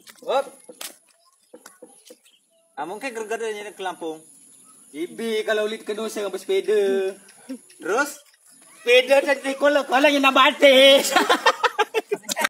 Wop. Mungkin gara-gara ke Lampung. Ibi kalau ulit kedua saya bersepeda. Terus sepeda tadi kalau yang nak batik.